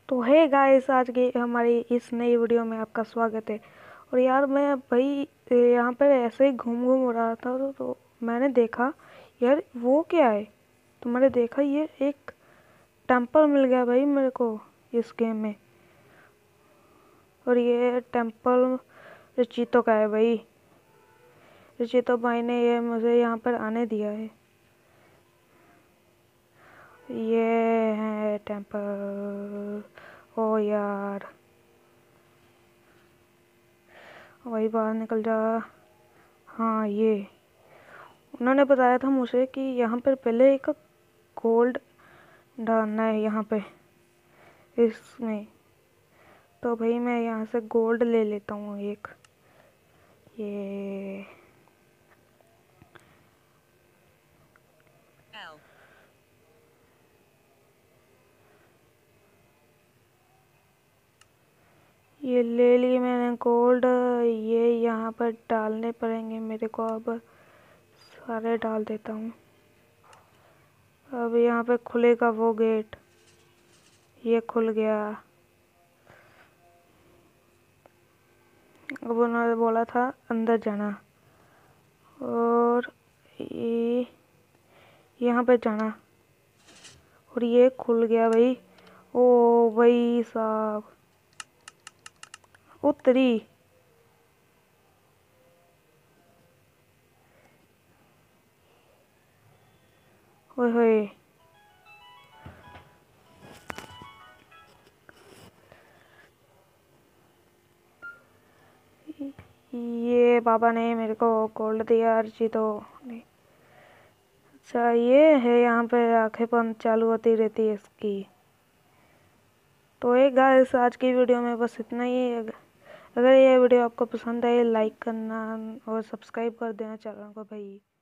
तो hey guys, आज की हमारी इस नई वीडियो में आपका स्वागत है। और यार मैं भाई यहाँ पर ऐसे ही घूम घूम रहा था तो मैंने देखा यार वो क्या है। तो मैंने देखा ये एक टेम्पल मिल गया भाई मेरे को इस गेम में। और ये टेम्पल रचितो का है भाई। रचितो भाई ने ये मुझे यहाँ पर आने दिया है। ये है टेम्पल। ओ यार वही बाहर निकल जा। हाँ, ये उन्होंने बताया था मुझे कि यहाँ पर पहले एक गोल्ड डालना है यहाँ पे इसमें। तो भाई मैं यहाँ से गोल्ड ले लेता हूँ एक। ये ये ले ली मैंने गोल्ड। ये यहाँ पर डालने पड़ेंगे मेरे को। अब सारे डाल देता हूँ। अब यहाँ पे खुलेगा वो गेट। ये खुल गया। अब उन्होंने बोला था अंदर जाना और ये यहाँ पे जाना। और ये खुल गया भाई। ओ भाई साहब, उतरी। ओए होए, ये बाबा ने मेरे को गोल्ड दिया अर्जी तो नहीं। अच्छा, ये है यहाँ पे आंखें बंद चालू होती रहती है इसकी। तो एक गाइस, आज की वीडियो में बस इतना ही। अगर ये वीडियो आपको पसंद आए लाइक करना और सब्सक्राइब कर देना चैनल को भाई।